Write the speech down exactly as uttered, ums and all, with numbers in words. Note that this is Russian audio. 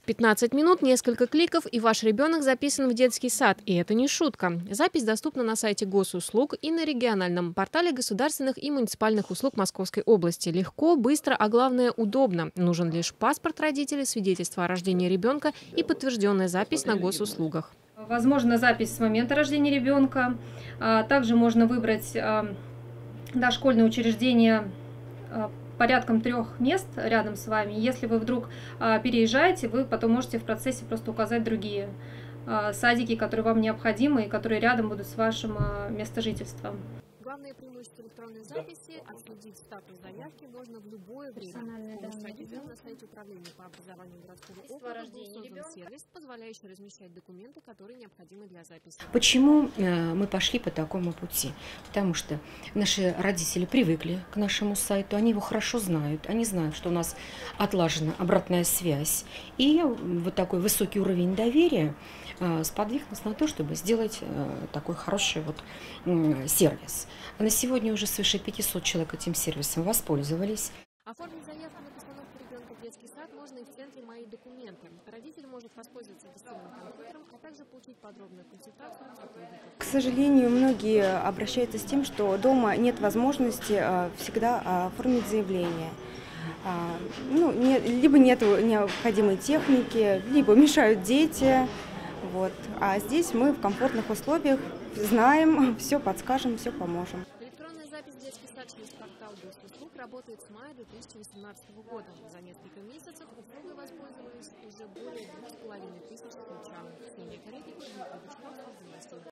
пятнадцать минут, несколько кликов, и ваш ребенок записан в детский сад. И это не шутка. Запись доступна на сайте госуслуг и на региональном портале государственных и муниципальных услуг Московской области. Легко, быстро, а главное удобно. Нужен лишь паспорт родителей, свидетельство о рождении ребенка и подтвержденная запись на госуслугах. Возможно, запись с момента рождения ребенка. Также можно выбрать дошкольное учреждение порядком трех мест рядом с вами. Если вы вдруг а, переезжаете, вы потом можете в процессе просто указать другие а, садики, которые вам необходимы и которые рядом будут с вашим а, местом жительства. Главное преимущество электронной записи – отследить статус заявки можно в любое время. На сайте управления по образованию городского округа был создан сервис, позволяющий размещать документы, которые необходимы для записи. Почему мы пошли по такому пути? Потому что наши родители привыкли к нашему сайту, они его хорошо знают, они знают, что у нас отлажена обратная связь. И вот такой высокий уровень доверия сподвиг нас на то, чтобы сделать такой хороший вот сервис. На сегодня уже свыше пятисот человек этим сервисом воспользовались. Оформить заявку на постановку ребенка в детский сад можно и в центре «Мои документы». Родитель может воспользоваться гостевым компьютером, а также получить подробную консультацию от сотрудников. К сожалению, многие обращаются с тем, что дома нет возможности всегда оформить заявление. Ну, нет, либо нет необходимой техники, либо мешают дети. Вот. А здесь мы в комфортных условиях знаем, все подскажем, все поможем. Электронная запись в детский сад через портал госуслуг работает с мая две тысячи восемнадцатого года. За несколько месяцев услугой воспользовались уже более двух с половиной тысяч случаев.